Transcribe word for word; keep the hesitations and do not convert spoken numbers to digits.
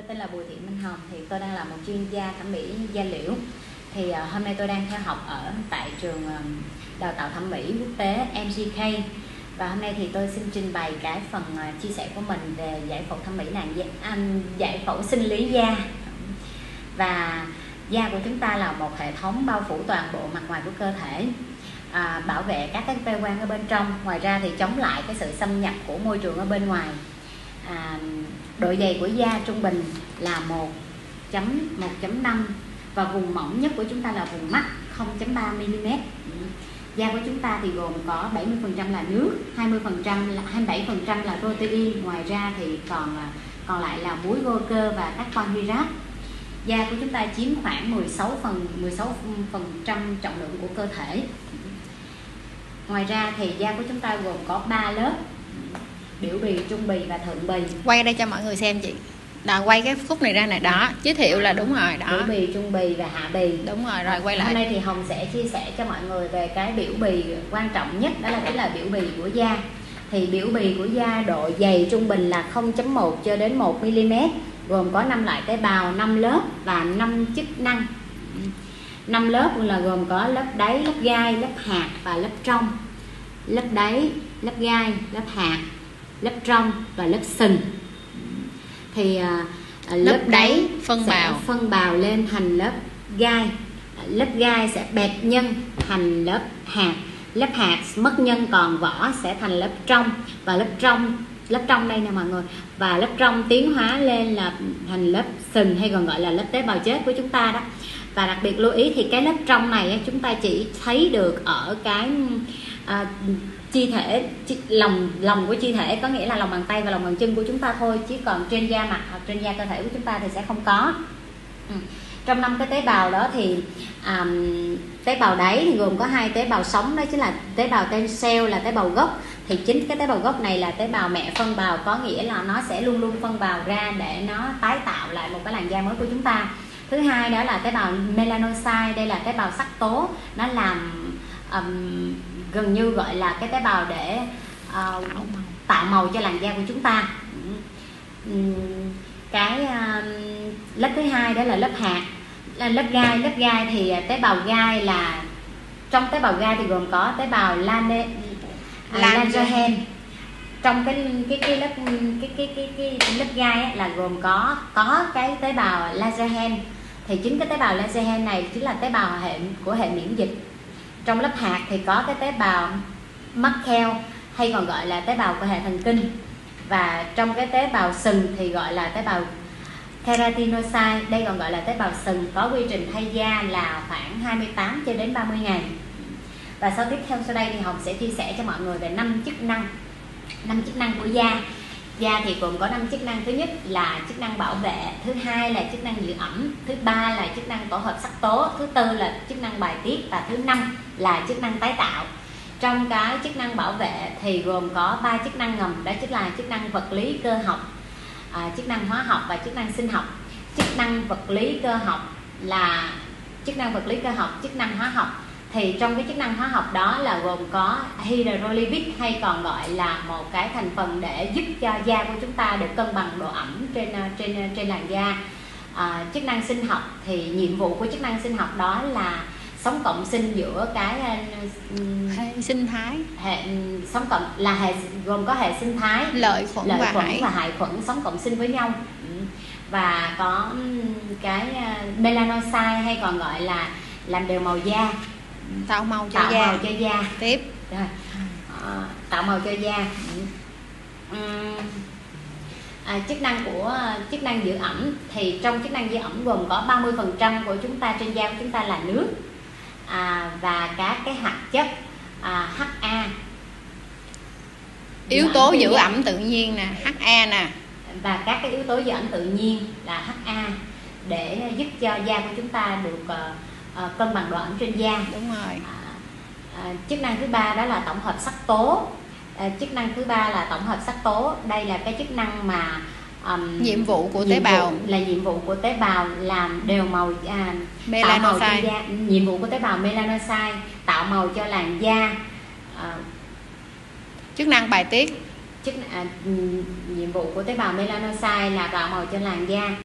tên là Bùi Thị Minh Hồng, thì tôi đang là một chuyên gia thẩm mỹ da liễu. Thì uh, hôm nay tôi đang theo học ở tại trường uh, đào tạo thẩm mỹ quốc tế em giê ca, và hôm nay thì tôi xin trình bày cái phần uh, chia sẻ của mình về giải phẫu thẩm mỹ làn da, um, giải phẫu sinh lý da. Và da của chúng ta là một hệ thống bao phủ toàn bộ mặt ngoài của cơ thể, à, bảo vệ các cái cơ quan ở bên trong, ngoài ra thì chống lại cái sự xâm nhập của môi trường ở bên ngoài. À, độ dày của da trung bình là một chấm năm và vùng mỏng nhất của chúng ta là vùng mắt không chấm ba mi li mét. Da của chúng ta thì gồm có bảy mươi phần trăm là nước, hai mươi phần trăm là hai mươi bảy phần trăm là protein, ngoài ra thì còn còn lại là muối vô cơ và carbon hydrate. Da của chúng ta chiếm khoảng mười sáu phần trăm trọng lượng của cơ thể. Ngoài ra thì da của chúng ta gồm có ba lớp: biểu bì, trung bì và thượng bì. Quay đây cho mọi người xem chị. Đó, quay cái khúc này ra này, đó, giới thiệu là đúng rồi đó. Biểu bì, trung bì và hạ bì. Đúng rồi, rồi quay lại. Hôm nay thì Hồng sẽ chia sẻ cho mọi người về cái biểu bì quan trọng nhất, đó là cái là biểu bì của da. Thì biểu bì của da độ dày trung bình là không chấm một cho đến một mi li mét, gồm có năm loại tế bào, năm lớp và năm chức năng. năm lớp là gồm có lớp đáy, lớp gai, lớp hạt và lớp trong. Lớp đáy, lớp gai, lớp hạt, lớp trong và lớp sừng. Thì à, lớp, lớp đáy phân bào phân bào lên thành lớp gai, lớp gai sẽ bẹt nhân thành lớp hạt, lớp hạt mất nhân còn vỏ sẽ thành lớp trong, và lớp trong lớp trong đây nè mọi người, và lớp trong tiến hóa lên là thành lớp sừng hay còn gọi là lớp tế bào chết của chúng ta đó. Và đặc biệt lưu ý thì cái lớp trong này chúng ta chỉ thấy được ở cái à, chi thể, chi, lòng lòng của chi thể, có nghĩa là lòng bàn tay và lòng bàn chân của chúng ta thôi, chứ còn trên da mặt hoặc trên da cơ thể của chúng ta thì sẽ không có. Ừ. Trong năm cái tế bào đó thì à, tế bào đáy thì gồm có hai tế bào sống, đó chính là tế bào tên cell là tế bào gốc. Thì chính cái tế bào gốc này là tế bào mẹ phân bào, có nghĩa là nó sẽ luôn luôn phân bào ra để nó tái tạo lại một cái làn da mới của chúng ta. Thứ hai đó là tế bào melanocyte, đây là tế bào sắc tố, nó làm um, gần như gọi là cái tế bào để uh, tạo màu cho làn da của chúng ta. Um, cái uh, lớp thứ hai đó là lớp hạt, là lớp gai. Lớp gai thì tế bào gai là, trong tế bào gai thì gồm có tế bào lane, Langerhans. Trong cái cái cái lớp cái cái cái cái, cái lớp gai á, là gồm có có cái tế bào Langerhans. Thì chính cái tế bào Langerhans này chính là tế bào hệ của hệ miễn dịch. Trong lớp hạt thì có cái tế bào Merkel hay còn gọi là tế bào của hệ thần kinh. Và trong cái tế bào sừng thì gọi là tế bào keratinocyte, đây còn gọi là tế bào sừng, có quy trình thay da là khoảng hai mươi tám cho đến ba mươi ngày. Và sau tiếp theo sau đây thì Hồng sẽ chia sẻ cho mọi người về năm chức năng năm chức năng của da. Da thì gồm có năm chức năng: thứ nhất là chức năng bảo vệ, thứ hai là chức năng giữ ẩm, thứ ba là chức năng tổ hợp sắc tố, thứ tư là chức năng bài tiết, và thứ năm là chức năng tái tạo. Trong cái chức năng bảo vệ thì gồm có ba chức năng ngầm, đó chính là chức năng vật lý cơ học, à, chức năng hóa học và chức năng sinh học. Chức năng vật lý cơ học là chức năng vật lý cơ học, chức năng hóa học thì trong cái chức năng hóa học đó là gồm có hydrolipid hay còn gọi là một cái thành phần để giúp cho da của chúng ta được cân bằng độ ẩm trên trên trên làn da. À, chức năng sinh học thì nhiệm vụ của chức năng sinh học đó là sống cộng sinh giữa cái hệ sinh thái, hệ sống cộng là hệ gồm có hệ sinh thái, lợi khuẩn, lợi và, khuẩn hại. và hại khuẩn sống cộng sinh với nhau. Và có cái melanocyte hay còn gọi là làm đều màu da, tạo màu cho tạo da. màu cho da Tiếp rồi. À, tạo màu cho da. À, chức năng của chức năng giữ ẩm thì trong chức năng giữ ẩm gồm có ba mươi phần trăm của chúng ta trên da của chúng ta là nước, à, và các cái hoạt chất à, hát a, yếu tố giữ ẩm tự nhiên nè, hát a nè, và các cái yếu tố giữ ẩm tự nhiên là hát a để giúp cho da của chúng ta được uh, uh, cân bằng độ ẩm trên da. Đúng rồi. À, à, chức năng thứ ba đó là tổng hợp sắc tố. À, chức năng thứ ba là tổng hợp sắc tố, đây là cái chức năng mà um, nhiệm vụ của nhiệm tế bào vụ, là nhiệm vụ của tế bào làm đều màu, à, tạo màu cho da. Nhiệm vụ của tế bào melanocyte tạo màu cho làn da. À, chức năng bài tiết, chức à, nhiệm vụ của tế bào melanocyte là tạo màu cho làn da.